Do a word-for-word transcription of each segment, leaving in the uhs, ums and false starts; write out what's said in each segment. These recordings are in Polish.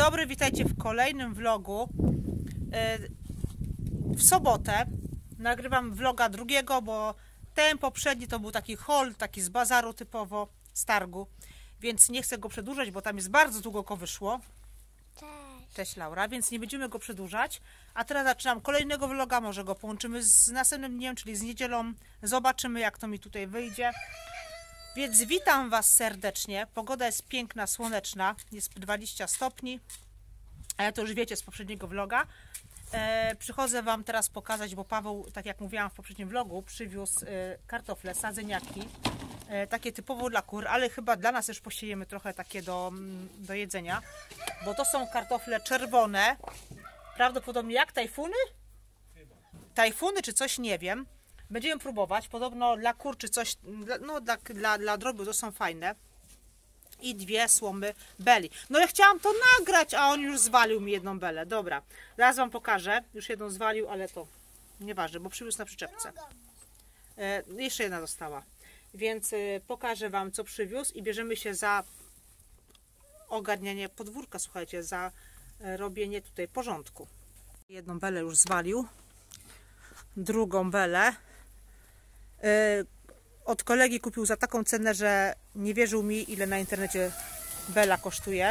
dobry, witajcie w kolejnym vlogu. W sobotę nagrywam vloga drugiego, bo ten poprzedni to był taki haul, taki z bazaru typowo, z targu, więc nie chcę go przedłużać, bo tam jest bardzo długo ko wyszło. Cześć. Cześć Laura, więc nie będziemy go przedłużać. A teraz zaczynam kolejnego vloga, może go połączymy z następnym dniem, czyli z niedzielą. Zobaczymy, jak to mi tutaj wyjdzie. Więc witam Was serdecznie. Pogoda jest piękna, słoneczna. Jest dwadzieścia stopni. Ale to już wiecie z poprzedniego vloga. E, przychodzę Wam teraz pokazać, bo Paweł, tak jak mówiłam w poprzednim vlogu, przywiózł e, kartofle, sadzeniaki. E, takie typowo dla kur, ale chyba dla nas też posiejemy trochę takie do, do jedzenia. Bo to są kartofle czerwone. Prawdopodobnie jak tajfuny? Tajfuny czy coś, nie wiem. Będziemy próbować. Podobno dla kur czy coś, no dla, dla, dla drobiu to są fajne. I dwie słomy beli. No ja chciałam to nagrać, a on już zwalił mi jedną belę. Dobra, zaraz Wam pokażę. Już jedną zwalił, ale to nieważne, bo przywiózł na przyczepce. E, jeszcze jedna została. Więc e, pokażę Wam, co przywiózł i bierzemy się za ogarnianie podwórka, słuchajcie, za e, robienie tutaj porządku. Jedną belę już zwalił. Drugą belę. E, Od kolegi kupił za taką cenę, że nie wierzył mi, ile na internecie bela kosztuje.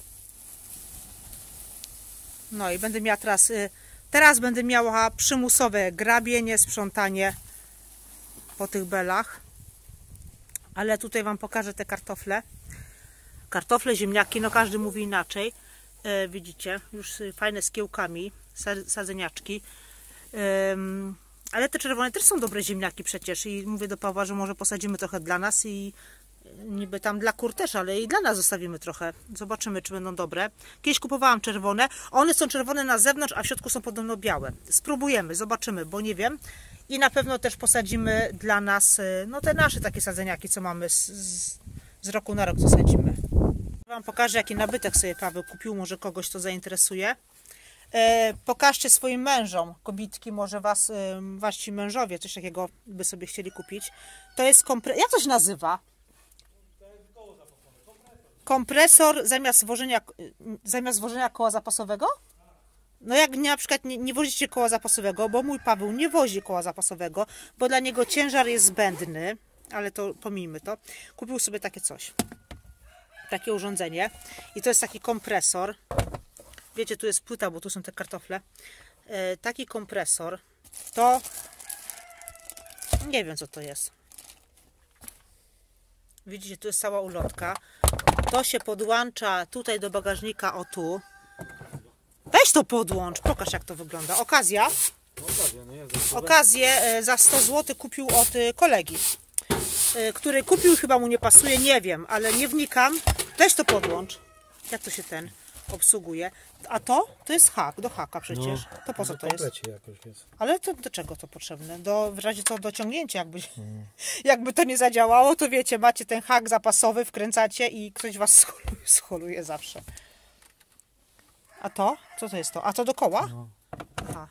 No i będę miała teraz, teraz będę miała przymusowe grabienie, sprzątanie po tych belach. Ale tutaj Wam pokażę te kartofle. Kartofle, ziemniaki, no każdy mówi inaczej. E, widzicie, już fajne z kiełkami, sadzeniaczki. E, Ale te czerwone też są dobre ziemniaki przecież i mówię do Pawła, że może posadzimy trochę dla nas i niby tam dla kur też, ale i dla nas zostawimy trochę. Zobaczymy, czy będą dobre. Kiedyś kupowałam czerwone. One są czerwone na zewnątrz, a w środku są podobno białe. Spróbujemy, zobaczymy, bo nie wiem. I na pewno też posadzimy dla nas, no te nasze takie sadzeniaki, co mamy z, z, z roku na rok, co sadzimy. Wam pokażę, jaki nabytek sobie Paweł kupił, może kogoś to zainteresuje. E, pokażcie swoim mężom, kobitki, może was, e, wasi mężowie coś takiego by sobie chcieli kupić. To jest kompresor, jak to się nazywa? Kompresor zamiast wożenia, zamiast wożenia koła zapasowego? No jak na przykład nie, nie wozicie koła zapasowego, bo mój Paweł nie wozi koła zapasowego, bo dla niego ciężar jest zbędny, ale to pomijmy to. Kupił sobie takie coś, takie urządzenie i to jest taki kompresor. Wiecie, tu jest płyta, bo tu są te kartofle. E, taki kompresor to nie wiem, co to jest. Widzicie, tu jest cała ulotka. To się podłącza tutaj do bagażnika, o tu. Weź to podłącz, pokaż, jak to wygląda. Okazja. Okazję e, za sto złotych kupił od kolegi, e, który kupił, chyba mu nie pasuje, nie wiem, ale nie wnikam. Weź to podłącz. Jak to się ten obsługuje. A to? To jest hak, do haka przecież. No, to po co to jest? Jakoś jest? Ale to do czego to potrzebne? Do, w razie co do ciągnięcia, jakby, hmm. jakby to nie zadziałało, to wiecie, macie ten hak zapasowy, wkręcacie i ktoś was scholuje, scholuje zawsze. A to? Co to jest to? A to do koła? No. Aha.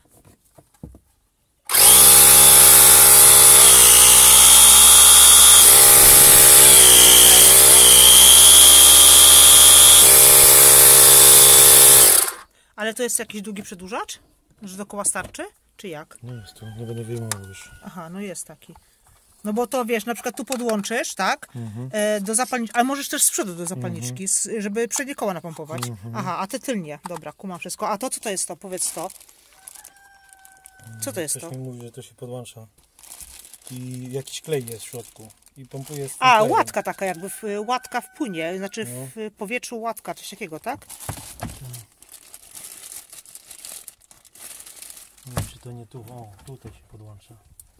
Ale to jest jakiś długi przedłużacz? Że do koła starczy? Czy jak? Nie jest to, nie będę wyjmował już. Aha, no jest taki. No bo to wiesz, na przykład tu podłączysz, tak? Mhm. E, do zapalniczki, ale możesz też z przodu do zapalniczki, mhm. żeby przednie koła napompować. Mhm. Aha, a ty tylnie. Dobra, kumam wszystko. A to co to jest to? Powiedz to. Co to jest Ktoś to? mi mówi, że to się podłącza. I jakiś klej jest w środku. I pompuje z tym A, klejem. łatka taka jakby, w, łatka w płynie, znaczy no. w powietrzu łatka, coś takiego, tak? Nie wiem, czy to nie tu. O, tutaj się podłącza.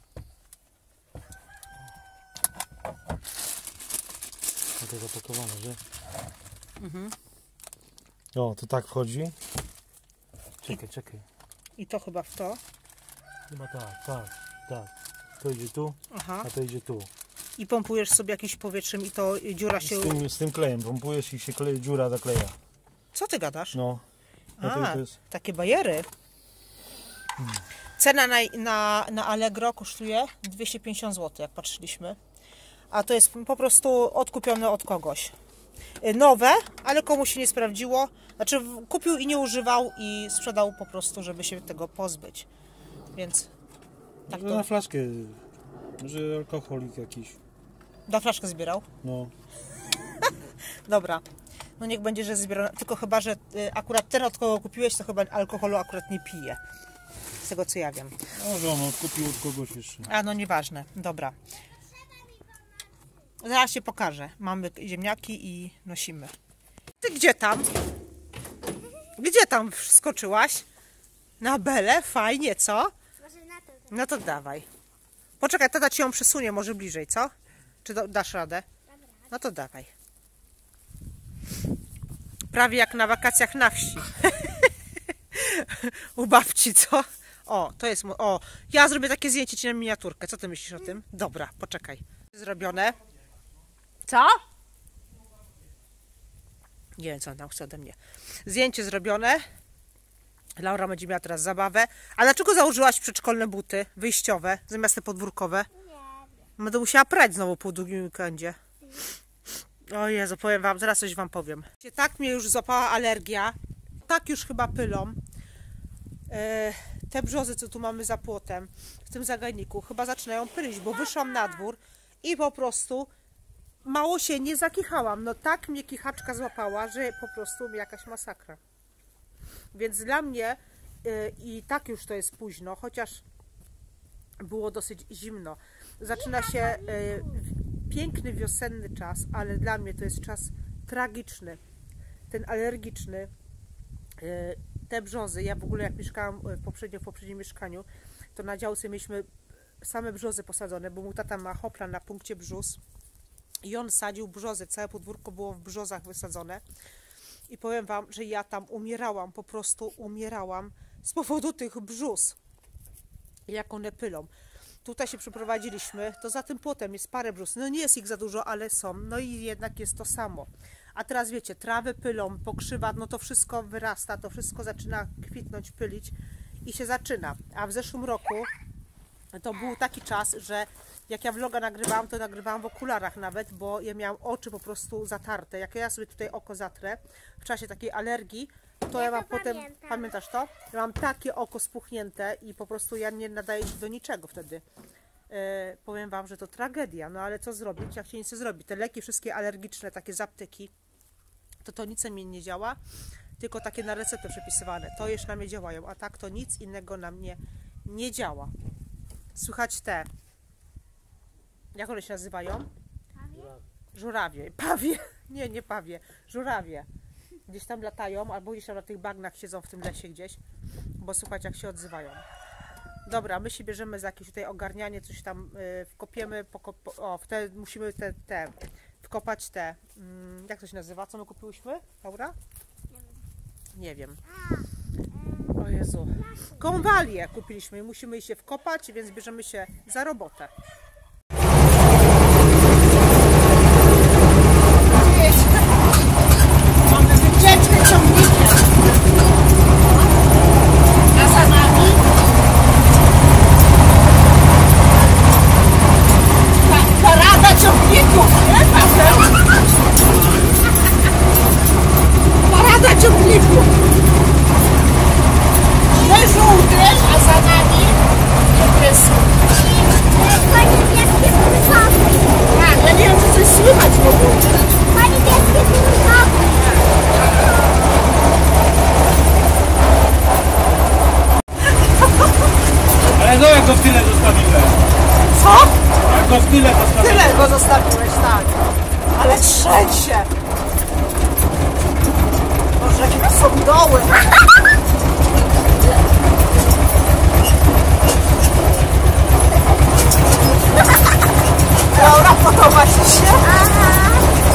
To zapakowane, że? Mhm. O, to tak wchodzi. Czekaj, I, czekaj. I to chyba w to? Chyba tak, tak, tak. To idzie tu, aha. A to idzie tu. I pompujesz sobie jakimś powietrzem i to dziura się... Z tym, z tym klejem pompujesz i się kleje, dziura zakleja. Co ty gadasz? No. A, to jest... takie bajery. Hmm. Cena na, na, na Allegro kosztuje dwieście pięćdziesiąt złotych, jak patrzyliśmy. A to jest po prostu odkupione od kogoś. nowe, ale komuś się nie sprawdziło. Znaczy kupił i nie używał i sprzedał po prostu, żeby się tego pozbyć. Więc tak to... Na flaszkę, może alkoholik jakiś. Na flaszkę zbierał? No. Dobra. No niech będzie, że zbierał. Tylko chyba, że akurat ten, od kogo kupiłeś, to chyba alkoholu akurat nie pije. Z tego co ja wiem. Może on kupił od kogoś jeszcze. A no nieważne. Dobra. Zaraz się pokażę. Mamy ziemniaki i nosimy. Ty gdzie tam? Gdzie tam skoczyłaś? Na belę? Fajnie, co? No to dawaj. Poczekaj, tata ci ją przesunie może bliżej, co? Czy do, dasz radę? No to dawaj. Prawie jak na wakacjach na wsi. U babci, co? O, to jest... O, ja zrobię takie zdjęcie ci na miniaturkę. Co ty myślisz o tym? Dobra, poczekaj. Zrobione. Co? Nie wiem, co on tam chce ode mnie. Zdjęcie zrobione. Laura będzie miała teraz zabawę. A dlaczego założyłaś przedszkolne buty wyjściowe, zamiast te podwórkowe? Nie. Będę musiała prać znowu po długim weekendzie. O Jezu, powiem wam, zaraz coś wam powiem. Tak mnie już złapała alergia. Tak już chyba pylą. E, te brzozy, co tu mamy za płotem, w tym zagajniku, chyba zaczynają pylić, bo wyszłam na dwór i po prostu mało się nie zakichałam. No tak mnie kichaczka złapała, że po prostu mi jakaś masakra. Więc dla mnie yy, i tak już to jest późno, chociaż było dosyć zimno. Zaczyna się yy, piękny wiosenny czas, ale dla mnie to jest czas tragiczny. Ten alergiczny. Yy, te brzozy, ja w ogóle jak mieszkałam poprzednio w poprzednim mieszkaniu, to na działce mieliśmy same brzozy posadzone, bo mój tata ma hoplan na punkcie brzus i on sadził brzozy, całe podwórko było w brzozach wysadzone. I powiem wam, że ja tam umierałam, po prostu umierałam z powodu tych brzus. Jak one pylą. Tutaj się przeprowadziliśmy, to za tym płotem jest parę brzus. No nie jest ich za dużo, ale są. No i jednak jest to samo. A teraz wiecie, trawy pylą, pokrzywa, no to wszystko wyrasta, to wszystko zaczyna kwitnąć, pylić i się zaczyna. A w zeszłym roku to był taki czas, że jak ja vloga nagrywałam, to nagrywałam w okularach nawet, bo ja miałam oczy po prostu zatarte. Jak ja sobie tutaj oko zatrę w czasie takiej alergii, to ja, ja mam to potem, pamiętam. Pamiętasz to? Ja mam takie oko spuchnięte i po prostu ja nie nadaję się do niczego wtedy. E, powiem wam, że to tragedia, no ale co zrobić, jak się nic nie zrobi. Te leki wszystkie alergiczne, takie z apteki, to to nic mi nie działa, tylko takie na receptę przepisywane. To jeszcze na mnie działają, a tak to nic innego na mnie nie działa. Słychać te, jak one się nazywają? Pawie? Żurawie. Pawie? Nie, nie pawie. Żurawie. Gdzieś tam latają, albo gdzieś tam na tych bagnach siedzą w tym lesie gdzieś, bo słuchać jak się odzywają. Dobra, my się bierzemy za jakieś tutaj ogarnianie, coś tam yy, wkopiemy, pokop o, w te, musimy te, te, wkopać te, yy, jak to się nazywa, co my kupiłyśmy, Laura? Nie wiem. O Jezu. Konwalię kupiliśmy i musimy jej się wkopać, więc bierzemy się za robotę. Mamy wycieczkę ciągnikiem. A za nami parada ciągników, nie Paweł? Parada ciągników. My żółty, a za nami niebieskie. Pani niebieskie kurczaki. Tak, ja nie wiem, czy coś słychać w ogóle. Pani niebieskie kurczaki. Ale no jak go w tyle zostawiłem? Co? Jak go w tyle zostawiłem? Tyle go zostawiłeś, tak. Ale trzęsie. Boże, jakie to są doły. Laura, podoba ci się? Aha.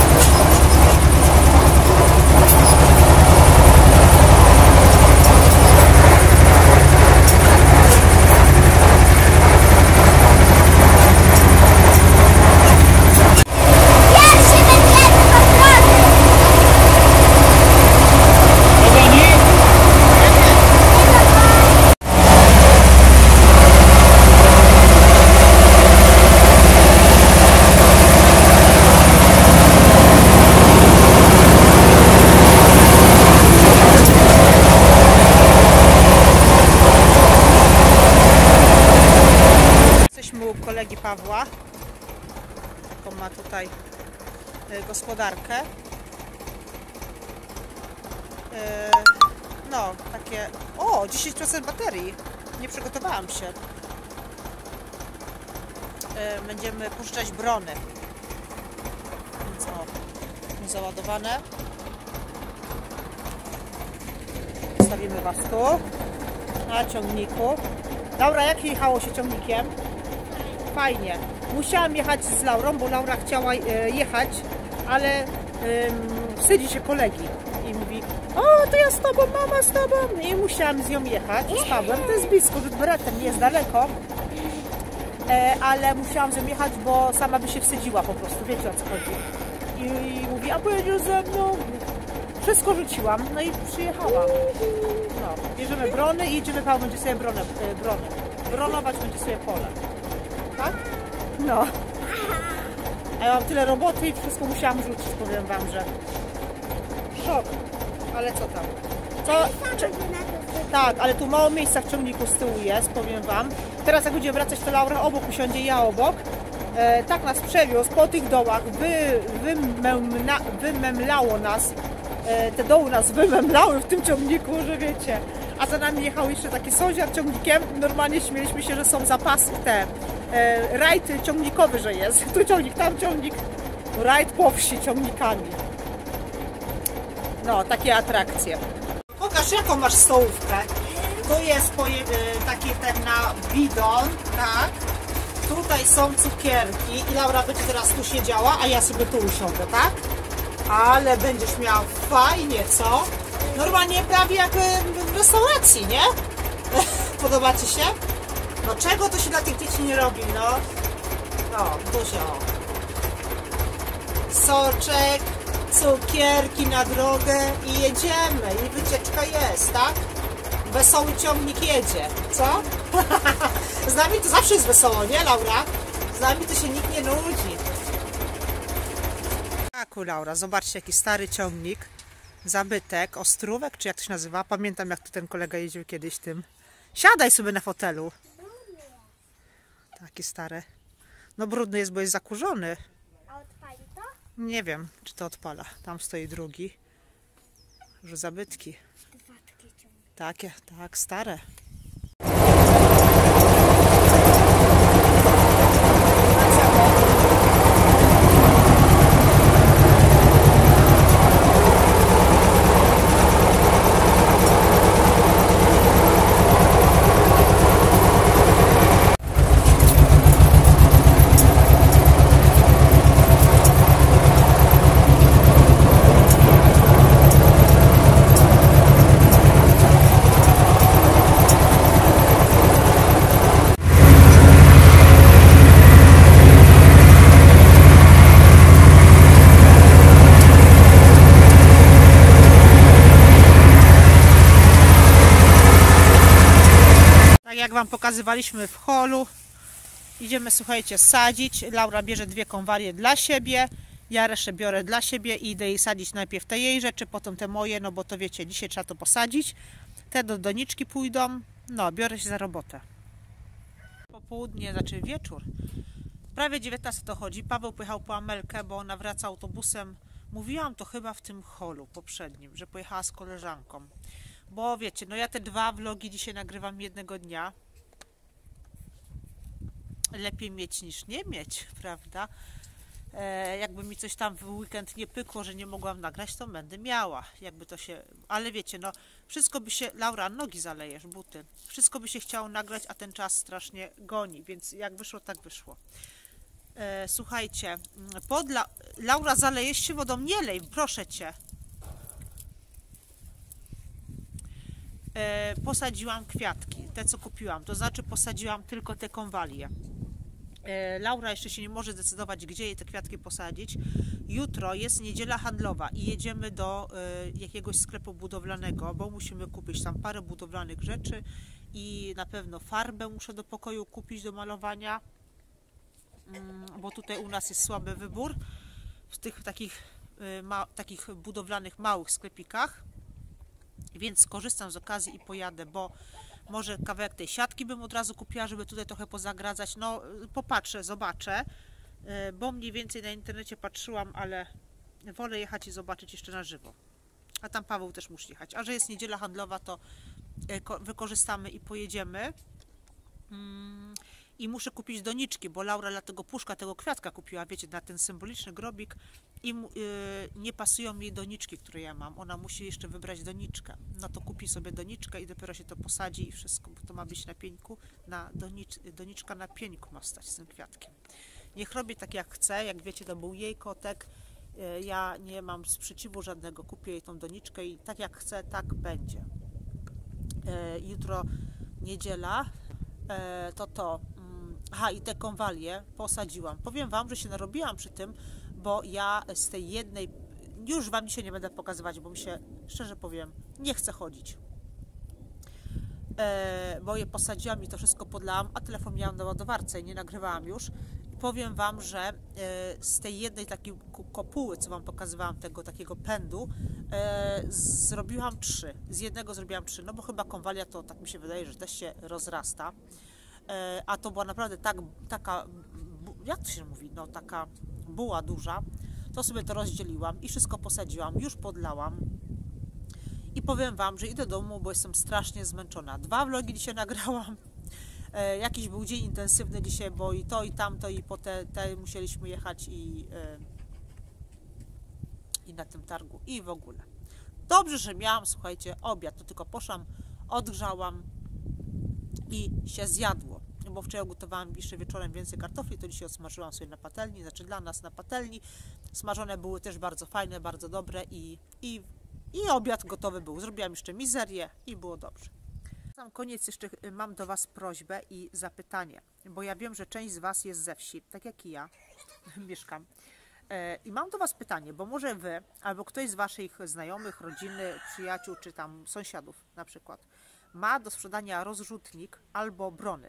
Pierwszy będziemy kontroli. Dogoni? ma tutaj y, gospodarkę. Y, no, takie... O, dziesięć procent baterii. Nie przygotowałam się. Y, będziemy puszczać brony. Więc o, załadowane. Stawimy Was tu na ciągniku. Laura, jak jechało się ciągnikiem? Fajnie. Musiałam jechać z Laurą, bo Laura chciała jechać, ale ym, wstydzi się kolegi i mówi: o, to ja z tobą, mama z tobą. I musiałam z nią jechać, z Pawłem. To jest blisko, rzut beretem, nie jest daleko, e, ale musiałam z nią jechać, bo sama by się wstydziła po prostu, wiecie o co chodzi. I, i mówi: a pojedziesz ze mną? Wszystko rzuciłam, no i przyjechałam. No, bierzemy brony i jedziemy, Paweł będzie sobie bronę, brony. Bronować będzie sobie pole. Tak? No. A ja mam tyle roboty i wszystko musiałam rzucić, powiem Wam, że szok. Ale co tam? Co? Czy... Tak, ale tu mało miejsca w ciągniku z tyłu jest, powiem Wam. Teraz jak będziemy wracać, to Laura obok usiądzie, ja obok. E, tak nas przewiózł po tych dołach, wy, wymemna, wymemlało nas. Te doły nas wymemlały w tym ciągniku, że wiecie. A za nami jechał jeszcze taki sąsiad ciągnikiem. Normalnie śmieliśmy się, że są zapasy, te e, rajd ciągnikowy, że jest. Tu ciągnik, tam ciągnik. Rajd po wsi ciągnikami. No, takie atrakcje. Pokaż, jaką masz stołówkę. Tu jest poje, taki ten na bidon, tak. Tutaj są cukierki i Laura będzie teraz tu siedziała, a ja sobie tu usiądę, tak? Ale będziesz miał fajnie, co? Normalnie prawie jak w restauracji, nie? Podoba Ci się? No czego to się dla tych dzieci nie robi, no? No, dużo. Soczek, cukierki na drogę i jedziemy. I wycieczka jest, tak? Wesoły ciągnik jedzie, co? Z nami to zawsze jest wesoło, nie, Laura? Z nami to się nikt nie nudzi. Tak, Laura, zobaczcie, jaki stary ciągnik, zabytek, ostrówek, czy jak to się nazywa? Pamiętam, jak tu ten kolega jeździł kiedyś tym. Siadaj sobie na fotelu. Taki stary. No brudny jest, bo jest zakurzony. A odpali to? Nie wiem, czy to odpala. Tam stoi drugi. Już zabytki. Takie, tak, stare. Jak Wam pokazywaliśmy w holu, idziemy, słuchajcie, sadzić. Laura bierze dwie konwalie dla siebie, ja resztę biorę dla siebie i idę jej sadzić najpierw te jej rzeczy, potem te moje, no bo to wiecie, dzisiaj trzeba to posadzić. Te do doniczki pójdą, no biorę się za robotę. Popołudnie, znaczy wieczór, prawie dziewiętnasta dochodzi. Paweł pojechał po Amelkę, bo ona wraca autobusem. Mówiłam to chyba w tym holu poprzednim, że pojechała z koleżanką. Bo wiecie, no ja te dwa vlogi dzisiaj nagrywam jednego dnia. Lepiej mieć niż nie mieć, prawda? E, jakby mi coś tam w weekend nie pykło, że nie mogłam nagrać, to będę miała. Jakby to się... Ale wiecie, no wszystko by się... Laura, nogi zalejesz, buty. Wszystko by się chciało nagrać, a ten czas strasznie goni, więc jak wyszło, tak wyszło. E, słuchajcie, pod La... Laura, zalejesz się wodą? Nie lej, proszę Cię. Posadziłam kwiatki, te co kupiłam, to znaczy posadziłam tylko te konwalie. Laura jeszcze się nie może zdecydować, gdzie jej te kwiatki posadzić. Jutro jest niedziela handlowa i jedziemy do jakiegoś sklepu budowlanego, bo musimy kupić tam parę budowlanych rzeczy i na pewno farbę muszę do pokoju kupić do malowania, bo tutaj u nas jest słaby wybór w tych takich, ma, takich budowlanych małych sklepikach. Więc skorzystam z okazji i pojadę, bo może kawałek tej siatki bym od razu kupiła, żeby tutaj trochę pozagradzać. No popatrzę, zobaczę. e, bo mniej więcej na internecie patrzyłam, ale wolę jechać i zobaczyć jeszcze na żywo. A tam Paweł też musi jechać. A że jest niedziela handlowa, to e, wykorzystamy i pojedziemy. Mm, I muszę kupić doniczki, bo Laura dlatego puszka tego kwiatka kupiła, wiecie, na ten symboliczny grobik i yy, nie pasują jej doniczki, które ja mam. Ona musi jeszcze wybrać doniczkę. No to kupi sobie doniczkę i dopiero się to posadzi i wszystko, bo to ma być na pieńku, na donicz, doniczka na pieńku ma stać z tym kwiatkiem. Niech robi tak jak chce, jak wiecie, to był jej kotek. Yy, ja nie mam sprzeciwu żadnego, kupię jej tą doniczkę i tak jak chce, tak będzie. Yy, jutro niedziela, yy, to to. Aha, i te konwalie posadziłam. Powiem Wam, że się narobiłam przy tym, bo ja z tej jednej, już Wam dzisiaj nie będę pokazywać, bo mi się, szczerze powiem, nie chce chodzić. E, bo je posadziłam i to wszystko podlałam, a telefon miałam na ładowarce i nie nagrywałam już. I powiem Wam, że e, z tej jednej takiej kopuły, co Wam pokazywałam, tego takiego pędu, e, zrobiłam trzy. Z jednego zrobiłam trzy, no bo chyba konwalia to, tak mi się wydaje, że też się rozrasta. A to była naprawdę tak, taka, jak to się mówi, no taka buła duża, to sobie to rozdzieliłam i wszystko posadziłam, już podlałam i powiem Wam, że idę do domu, bo jestem strasznie zmęczona. Dwa vlogi dzisiaj nagrałam, e, jakiś był dzień intensywny dzisiaj, bo i to i tamto i po te, te musieliśmy jechać i, e, i na tym targu i w ogóle. Dobrze, że miałam, słuchajcie, obiad, to tylko poszłam, odgrzałam i się zjadło, bo wczoraj gotowałam jeszcze wieczorem więcej kartofli, to dzisiaj odsmażyłam sobie na patelni, znaczy dla nas na patelni. Smażone były też bardzo fajne, bardzo dobre i, i, i obiad gotowy był. Zrobiłam jeszcze mizerię i było dobrze. Na sam koniec jeszcze mam do Was prośbę i zapytanie, bo ja wiem, że część z Was jest ze wsi, tak jak i ja mieszkam. I mam do Was pytanie, bo może Wy, albo ktoś z Waszych znajomych, rodziny, przyjaciół, czy tam sąsiadów na przykład, ma do sprzedania rozrzutnik albo brony,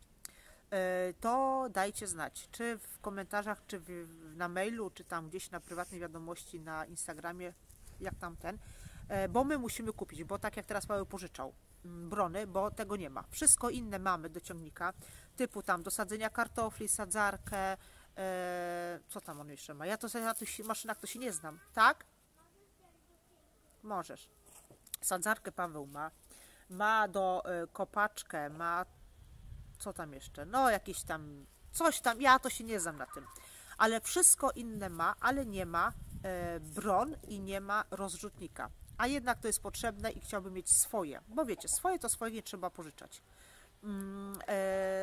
to dajcie znać, czy w komentarzach, czy w, na mailu, czy tam gdzieś na prywatnej wiadomości na Instagramie, jak tam ten, bo my musimy kupić, bo tak jak teraz Paweł pożyczał brony, bo tego nie ma. Wszystko inne mamy do ciągnika, typu tam do sadzenia kartofli, sadzarkę, co tam on jeszcze ma? Ja to na tych maszynach to się nie znam, tak? Możesz. Sadzarkę Paweł ma. Ma do y, kopaczkę, ma co tam jeszcze, no jakieś tam, coś tam, ja to się nie znam na tym, ale wszystko inne ma, ale nie ma y, bron i nie ma rozrzutnika, a jednak to jest potrzebne i chciałbym mieć swoje, bo wiecie, swoje to swoje nie trzeba pożyczać. Mm, y,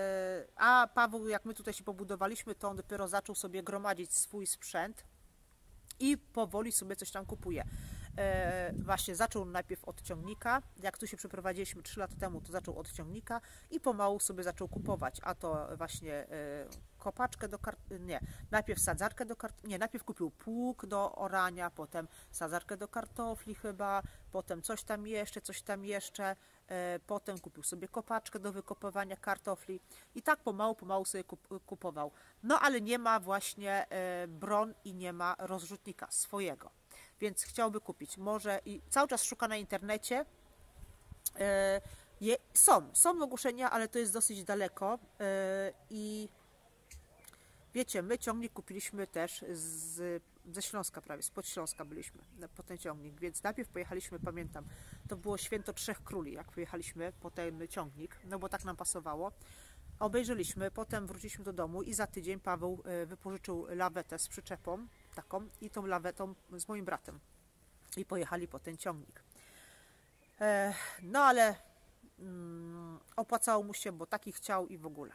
a Paweł, jak my tutaj się pobudowaliśmy, to on dopiero zaczął sobie gromadzić swój sprzęt i powoli sobie coś tam kupuje. E, właśnie zaczął najpierw od ciągnika, jak tu się przeprowadziliśmy trzy lata temu, to zaczął od ciągnika i pomału sobie zaczął kupować, a to właśnie e, kopaczkę do kart... nie, najpierw sadzarkę do kart... nie, najpierw kupił pług do orania, potem sadzarkę do kartofli chyba, potem coś tam jeszcze, coś tam jeszcze, e, potem kupił sobie kopaczkę do wykopywania kartofli i tak pomału, pomału sobie kup... kupował. No ale nie ma właśnie e, bron i nie ma rozrzutnika swojego. Więc chciałby kupić. Może i cały czas szuka na internecie. E, je, są, są ogłoszenia, ale to jest dosyć daleko. E, I wiecie, my ciągnik kupiliśmy też z, ze Śląska prawie, spod Śląska byliśmy po ten ciągnik. Więc najpierw pojechaliśmy, pamiętam, to było święto Trzech Króli, jak pojechaliśmy po ten ciągnik, no bo tak nam pasowało. Obejrzeliśmy, potem wróciliśmy do domu i za tydzień Paweł wypożyczył lawetę z przyczepą taką i tą lawetą z moim bratem i pojechali po ten ciągnik. E, no ale mm, opłacało mu się, bo taki chciał i w ogóle.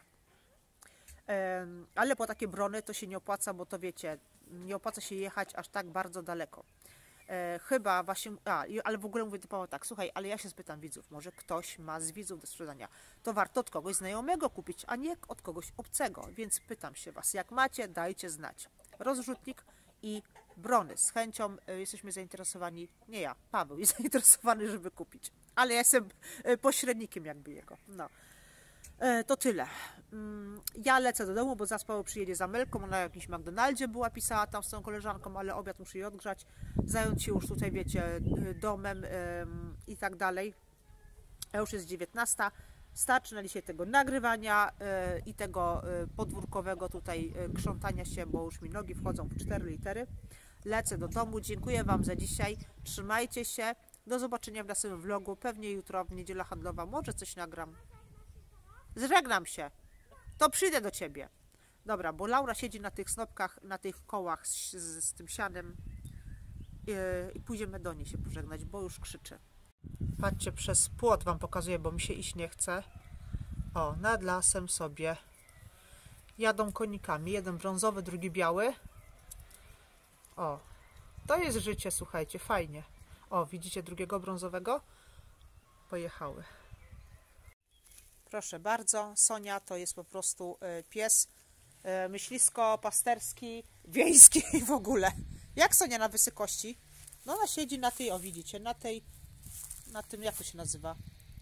E, ale po takie brony to się nie opłaca, bo to wiecie, nie opłaca się jechać aż tak bardzo daleko. E, chyba właśnie, a, ale w ogóle mówię typowo tak, słuchaj, ale ja się spytam widzów, może ktoś ma z widzów do sprzedania, to warto od kogoś znajomego kupić, a nie od kogoś obcego, więc pytam się Was, jak macie, dajcie znać. Rozrzutnik i brony, z chęcią y, jesteśmy zainteresowani, nie ja, Paweł jest zainteresowany, żeby kupić, ale ja jestem y, pośrednikiem jakby jego, no. E, to tyle. Mm, ja lecę do domu, bo zaraz Paweł przyjedzie za Melką, ona na jakimś McDonaldzie była, pisała tam z tą koleżanką, ale obiad muszę jej odgrzać, zająć się już tutaj, wiecie, domem y, i tak dalej. A już jest dziewiętnasta, Starczy na dzisiaj tego nagrywania yy, i tego yy, podwórkowego tutaj yy, krzątania się, bo już mi nogi wchodzą w cztery litery. Lecę do domu. Dziękuję Wam za dzisiaj. Trzymajcie się. Do zobaczenia w następnym vlogu. Pewnie jutro w niedziela handlowa. Może coś nagram. Zżegnam się. To przyjdę do Ciebie. Dobra, bo Laura siedzi na tych snopkach, na tych kołach z, z, z tym sianem yy, i pójdziemy do niej się pożegnać, bo już krzyczy. Patrzcie, przez płot Wam pokazuję, bo mi się iść nie chce. O, nad lasem sobie jadą konikami. Jeden brązowy, drugi biały. O, to jest życie, słuchajcie, fajnie. O, widzicie drugiego brązowego? Pojechały. Proszę bardzo, Sonia to jest po prostu y, pies y, myślisko, pasterski, wiejski w ogóle. Jak Sonia na wysokości? No ona siedzi na tej, o widzicie, na tej, na tym, jak to się nazywa?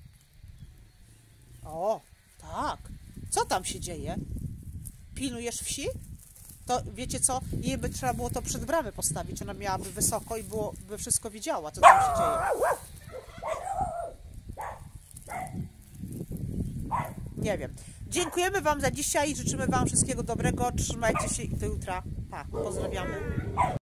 O, tak. Co tam się dzieje? Pilnujesz wsi? To wiecie co? Jej by trzeba było to przed bramę postawić. Ona miałaby wysoko i było, by wszystko widziała, co tam się dzieje. Nie wiem. Dziękujemy Wam za dzisiaj. Życzymy Wam wszystkiego dobrego. Trzymajcie się i do jutra. Pa. Pozdrawiamy.